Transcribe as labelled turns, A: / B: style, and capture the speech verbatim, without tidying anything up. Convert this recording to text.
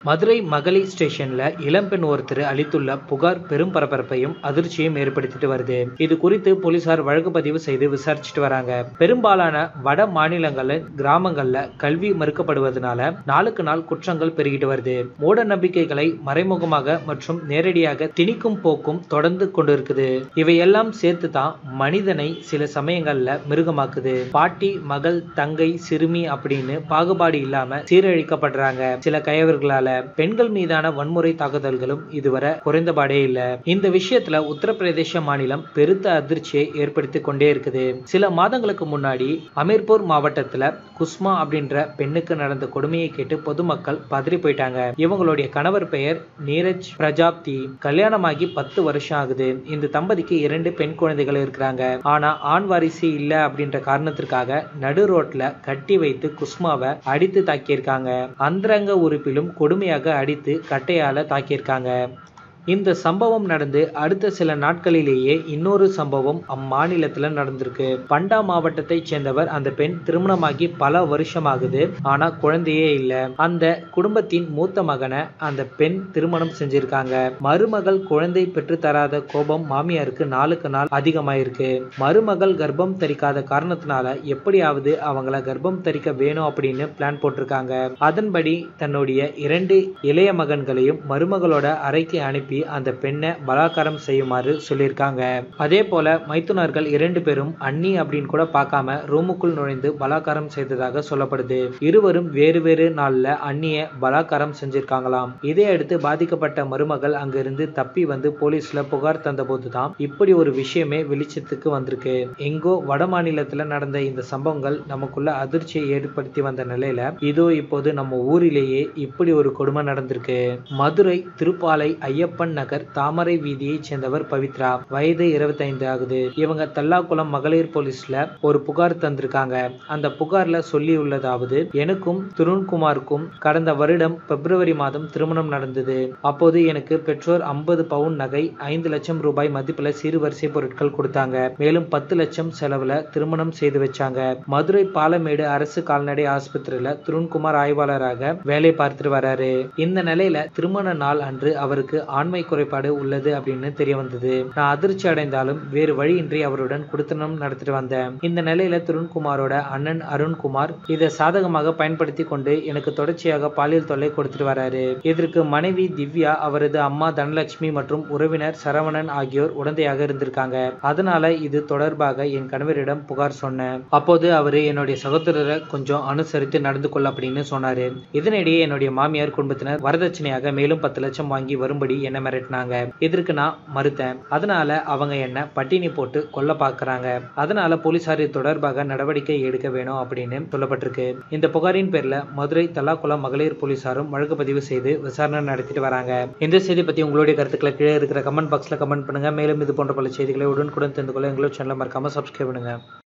A: மதுரை மகளிர் ஸ்டேஷன்ல இளம்பெண் ஒருத்தர் அளித்துள்ள புகார் பெரும் பரபரப்பையும் அதிர்ச்சியும் ஏற்படுத்திட்டு வருது. இது குறித்து போலீசார் வழக்கு பதிவு செய்து விசாரிச்சுட்டு வராங்க. பெரும்பாலான வட மாநிலங்கள்ல கிராமங்கள்ல கல்வி மறுக்கப்படுவதனால நாளுக்கு நாள் குற்றங்கள் பெருகிட்டு வருது. மூட நம்பிக்கைகளை மறைமுகமாக மற்றும் நேரடியாக திணிக்கும் போக்கும் தொடர்ந்து கொண்டு இருக்குது. இவையெல்லாம் சேர்த்து தான் மனிதனை சில சமயங்கள்ல மிருகமாக்குது. பாட்டி, மகள், தங்கை, சிறுமி அப்படின்னு பாகுபாடு இல்லாம சீரழிக்கப்படுறாங்க சில கயவர்களால. பெண்கள் மீதான வன்முறை தாக்குதல்களும் இதுவரை குறைந்தபாடே இல்ல. இந்த விஷயத்துல உத்தரப்பிரதேச மாநிலம் பெருத்த அதிர்ச்சியை ஏற்படுத்தி கொண்டே இருக்குது. சில மாதங்களுக்கு முன்னாடி அமீர்பூர் மாவட்டத்துல குஸ்மா அப்படின்ற பெண்ணுக்கு நடந்த கொடுமையை கேட்டு பொதுமக்கள் பதறி போயிட்டாங்க. இவங்களுடைய கணவர் பெயர் நீரஜ் பிரஜாப்தி. கல்யாணமாகி பத்து வருஷம் ஆகுது. இந்த தம்பதிக்கு இரண்டு பெண் குழந்தைகள் இருக்கிறாங்க. ஆனா ஆண் வாரிசு இல்ல அப்படின்ற காரணத்திற்காக நடு ரோட்ல கட்டி வைத்து குஸ்மாவை அடித்து தாக்கியிருக்காங்க. அந்தரங்க உறுப்பிலும் கொடுமையாக அடித்து கட்டையால தாக்கியிருக்காங்க. இந்த சம்பவம் நடந்து அடுத்த சில நாட்களிலேயே இன்னொரு சம்பவம் அம்மாநிலத்துல நடந்திருக்கு. பண்டா மாவட்டத்தை சேர்ந்தவர் அந்த பெண். திருமணமாகி பல வருஷம் ஆகுது. ஆனா குழந்தையே இல்ல. அந்த குடும்பத்தின் மூத்த மகனை அந்த பெண் திருமணம் செஞ்சிருக்காங்க. மருமகள் குழந்தை பெற்று தராத கோபம் மாமியாருக்கு நாளுக்கு நாள் அதிகமாயிருக்கு. மருமகள் கர்ப்பம் தரிக்காத காரணத்தினால எப்படியாவது அவங்கள கர்ப்பம் தரிக்க வேணும் அப்படின்னு பிளான் போட்டிருக்காங்க. அதன்படி தன்னுடைய இரண்டு இளைய மகன்களையும் மருமகளோட அறைக்கு அனுப்பி அந்த பெண்ணை பலாத்காரம் செய்யுமாறு சொல்லியிருக்காங்க. அதே போல மைத்துனர்கள் இரண்டு பேரும் அண்ணி அப்படின்னு கூட பார்க்காம ரூமுக்குள் நுழைந்து பலாத்காரம் செய்ததாக சொல்லப்படுது. இருவரும் வேறு வேறு நாள்ல அண்ணிய பலாத்காரம் செஞ்சிருக்காங்களாம். இதை அடுத்து பாதிக்கப்பட்ட மருமகள் அங்கிருந்து தப்பி வந்து போலீஸ்ல புகார் தந்த போதுதான் இப்படி ஒரு விஷயமே வெளிச்சத்துக்கு வந்திருக்கு. எங்கோ வட மாநிலத்துல நடந்த இந்த சம்பவங்கள் நமக்குள்ள அதிர்ச்சியை ஏற்படுத்தி வந்த நிலையில இதோ இப்போது நம்ம ஊரிலேயே இப்படி ஒரு கொடுமை நடந்திருக்கு. மதுரை திருப்பாலை ஐயப்பன் நகர் தாமரை வீதியை சேர்ந்தவர் பவித்ரா. வயது இருபத்தி ஐந்து ஆகுது. இவங்க தல்லாக்குளம் மகளிர் போலீஸ்ல ஒரு புகார் தந்திருக்காங்க. அந்த புகார்ல சொல்லி உள்ளதாவது, எனக்கும் திருண்குமாருக்கும் கடந்த வருடம் பிப்ரவரி மாதம் திருமணம் நடந்தது. அப்போது எனக்கு பெற்றோர் ஐம்பது பவுன் நகை, ஐந்து லட்சம் ரூபாய் மதிப்புல சீர்வரிசை பொருட்கள் கொடுத்தாங்க. மேலும் பத்து லட்சம் செலவுல திருமணம் செய்து வச்சாங்க. மதுரை பாலமேடு அரசு கால்நடை ஆஸ்பத்திரியில திருண்குமார் ஆய்வாளராக வேலை பார்த்துட்டு வராரு. இந்த நிலையில திருமண நாள் அன்று அவருக்கு ஆண்மை குறைபாடு உள்ளது அப்படின்னு தெரிய வந்தது. நான் அதிர்ச்சி அடைந்தாலும் வேறு வழியின்றி அவருடன் குடுத்தனம் நடத்திட்டு வந்தேன். இந்த நிலையில திருண்குமாரோட அண்ணன் அருண்குமார் இதை சாதகமாக பயன்படுத்தி கொண்டு எனக்கு தொடர்ச்சியாக பாலியல் தொல்லை கொடுத்துட்டு வராரு. இதற்கு மனைவி திவ்யா, அவரது அம்மா தனலட்சுமி மற்றும் உறவினர் சரவணன் ஆகியோர் உடந்தையாக இருந்திருக்காங்க. அதனால இது தொடர்பாக என் கணவரிடம் புகார் சொன்னேன். அப்போது அவரு என்னுடைய சகோதரரை கொஞ்சம் அனுசரித்து நடந்து கொள்ள அப்படின்னு சொன்னாரு. இதனிடையே என்னுடைய மாமியார் குடும்பத்தினர் வரதட்சணையாக மேலும் பத்து லட்சம் வாங்கி வரும்படி என்ன மிரட்டினாங்க. இதற்கு நான் மறுத்தேன். அதனால அவங்க என்ன பட்டினி போட்டு கொல்ல பாக்குறாங்க. அதனால போலீசார் இது தொடர்பாக நடவடிக்கை எடுக்க வேணும் அப்படின்னு சொல்லப்பட்டிருக்கு. இந்த புகாரின் பேர்ல மதுரை தல்லாக்குளம் மகளிர் போலீசாரும் வழக்கு பதிவு செய்து விசாரணை நடத்திட்டு வராங்க. இந்த செய்தி பத்தி உங்களுடைய கருத்துக்களை கீழே இருக்கிற கமெண்ட் பாக்ஸ்ல கமெண்ட் பண்ணுங்க. மேலும் இது போன்ற பல செய்திகளை உடனுக்குடன் தெரிந்து கொள்ள எங்களோட சேனலை மறக்காம சப்ஸ்கிரைப் பண்ணுங்க.